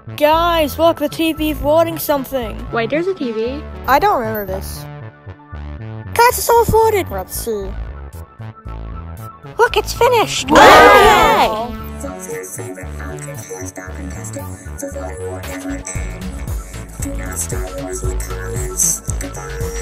Guys, look, the TV's voting something. Wait, there's a TV? I don't remember this. Guys, it's all voted. Let's see. Look, it's finished. Wow. Vote your favorite outfit hairstyle contestant. The voting will never end. Do not start wars with comments. Goodbye.